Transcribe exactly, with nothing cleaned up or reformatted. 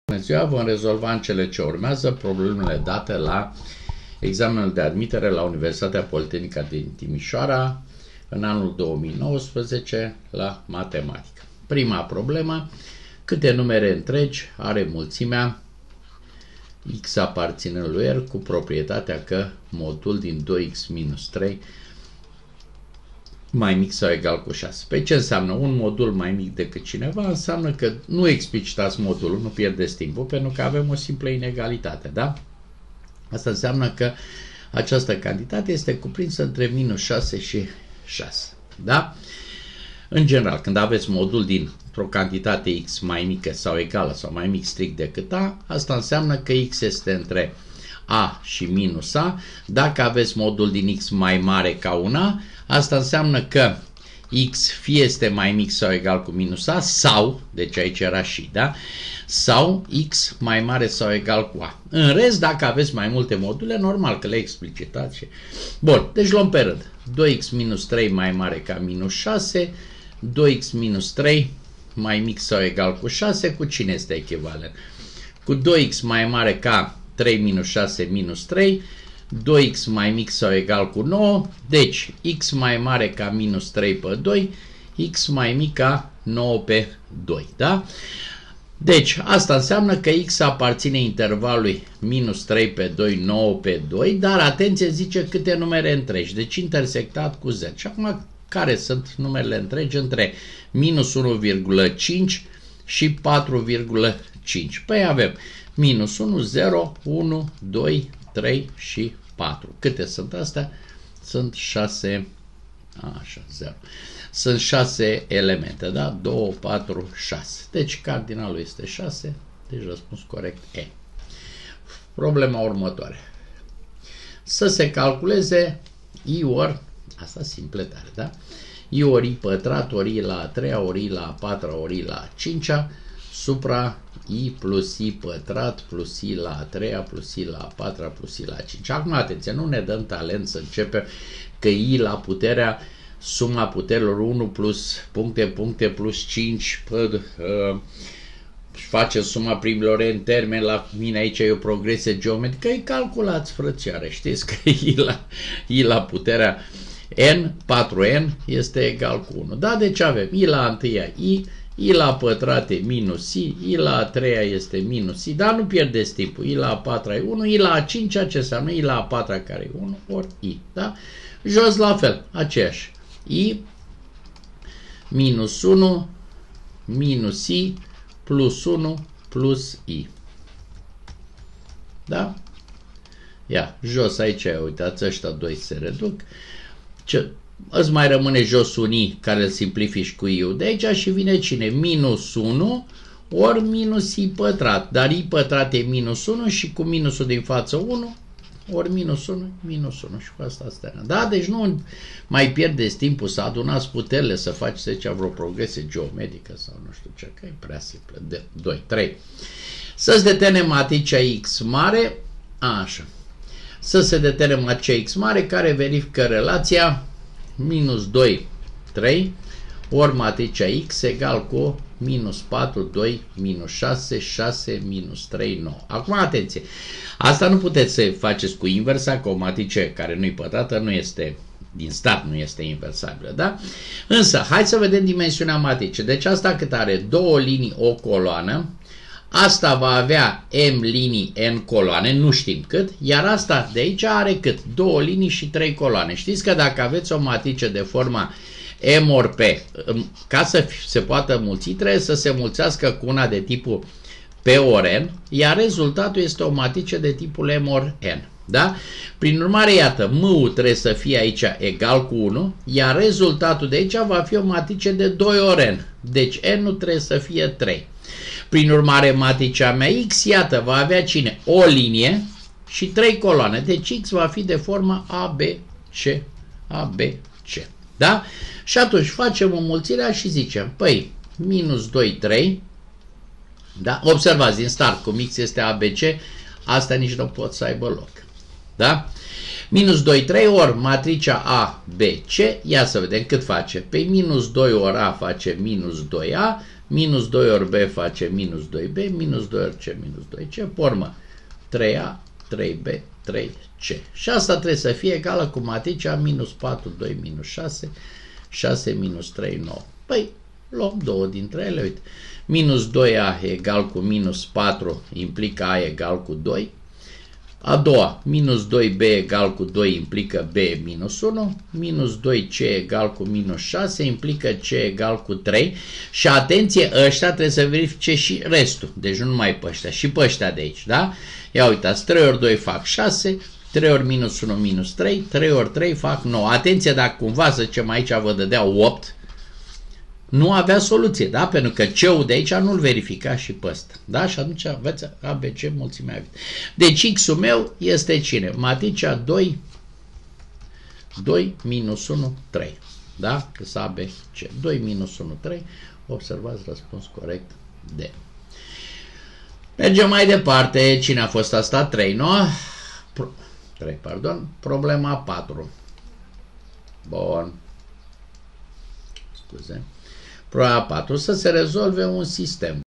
Bună ziua, vom rezolva în cele ce urmează problemele date la examenul de admitere la Universitatea Politehnică din Timișoara în anul două mii nouăsprezece la matematică. Prima problemă: câte numere întregi are mulțimea x aparținând lui R cu proprietatea că modul din doi x minus trei mai mic sau egal cu șase. Pe ce înseamnă un modul mai mic decât cineva? Înseamnă că nu explicitați modulul, nu pierdeți timpul, pentru că avem o simplă inegalitate, da? Asta înseamnă că această cantitate este cuprinsă între minus șase și șase, da? În general, când aveți modul dintr-o cantitate x mai mică sau egală sau mai mic strict decât a, asta înseamnă că x este între a și minus a. Dacă aveți modul din x mai mare ca un a, asta înseamnă că x fie este mai mic sau egal cu minus a sau, deci aici era și, da? Sau x mai mare sau egal cu a. În rest, dacă aveți mai multe module, normal că le explicitați. Și... Bun, deci luăm pe rând. doi x minus trei mai mare ca minus șase, doi x minus trei mai mic sau egal cu șase, cu cine este echivalent? Cu doi x mai mare ca trei minus șase minus trei, doi x mai mic sau egal cu nouă, deci x mai mare ca minus trei pe doi, x mai mic ca nouă pe doi, da? Deci, asta înseamnă că x aparține intervalului minus trei pe doi, nouă pe doi, dar atenție, zice câte numere întregi, deci intersectat cu z. Și acum, care sunt numerele întregi între minus unu virgulă cinci și patru virgulă cinci? Păi avem minus unu, zero, unu, doi, trei și patru. Câte sunt astea? Sunt șase, așa, zero. Sunt șase elemente, da? doi, patru, șase. Deci cardinalul este șase, deci răspuns corect E. Problema următoare. Să se calculeze I ori, asta simpletare, da? I ori I pătrat, ori I la a treia, ori I la a patra, ori I la a cincea, supra I plus I pătrat plus I la a treia plus I la a patra plus I la a cincea. Acum, atenție, nu ne dăm talent să începem că I la puterea, suma puterilor unu plus puncte, puncte plus cinci, pă, uh, face suma primilor în termen, la mine aici e o progresie geometrică, îi calculați, frățioare, știți că I la, I la puterea n, patru n este egal cu unu. Da, deci avem I la a întâia I, I la pătrat e minus I, I la a treia este minus I, dar nu pierdeți timpul, I la a patra e unu, I la a cincea ce înseamnă I la a patra care e unu, ori I, da? Jos la fel, aceeași, I minus unu minus I plus unu plus I, da? Ia, jos aici, uitați, ăștia doi se reduc, ce... Îți mai rămâne jos un I care îl simplifici cu I-ul de aici și vine cine? Minus unu ori minus I pătrat. Dar I pătrat e minus unu și cu minusul din față unu ori minus unu, minus unu. Și cu asta asta. Da? Deci nu mai pierdeți timpul să adunați puterile, să faceți aici vreo progresie geometrică sau nu știu ce, că e prea simplă. De doi, trei. Să-ți determinem matricea X mare, așa. Să se determine matricea X mare care verifică relația minus doi, trei, ori matricea X egal cu minus patru, doi, minus șase, șase, minus trei, nouă. Acum, atenție, asta nu puteți să faceți cu inversa, că o matrice care nu-i pătrată nu este, din start nu este inversabilă, da? Însă, hai să vedem dimensiunea matricei. Deci asta cât are? Două linii, o coloană. Asta va avea M linii, N coloane, nu știm cât, iar asta de aici are cât? Două linii și trei coloane. Știți că dacă aveți o matrice de forma M ori P, ca să se poată mulți, trebuie să se mulțească cu una de tipul P ori N, iar rezultatul este o matrice de tipul M ori N. Da? Prin urmare, iată, M-ul trebuie să fie aici egal cu unu, iar rezultatul de aici va fi o matrice de doi ori N. Deci N-ul trebuie să fie trei. Prin urmare, matricea mea X, iată, va avea cine? O linie și trei coloane. Deci X va fi de forma A, B, C, A, B, C. Da? Și atunci facem înmulțirea și zicem, păi, minus doi, trei, da? Observați, din start, cum X este A, B, C, asta nici nu pot să aibă loc. Da? Minus doi, trei ori matricea A, B, C, ia să vedem cât face. Pe minus doi ori A face minus doi A, minus doi ori B face minus doi B, minus doi ori C, minus doi C, pe urmă trei A, trei B, trei C. Și asta trebuie să fie egală cu matricea minus patru, doi, minus șase, șase, minus trei, nouă. Păi, luăm două dintre ele, uite. Minus doi A egal cu minus patru implică A egal cu doi. A doua, minus doi B egal cu doi implică B minus unu, minus doi C egal cu minus șase implică C egal cu trei și atenție, ăștia trebuie să verifice și restul, deci nu numai pe ăștia, și pe ăștia de aici, da? Ia uitați, trei ori doi fac șase, trei ori minus unu minus trei, trei ori trei fac nouă. Atenție, dacă cumva să zicem aici vă dădea opt, nu avea soluție, da? Pentru că C-ul de aici nu-l verifica și pe ăsta, da? Și atunci aveți A, B, C, mulțimea. Deci X-ul meu este cine? Matricea doi, doi minus unu, trei, da? Că A, B, C. doi minus unu, trei. Observați răspuns corect D. Mergem mai departe. Cine a fost asta? trei, nu? Pro... trei, pardon. Problema patru. Bun. Scuze. Problema patru. Să se rezolve un sistem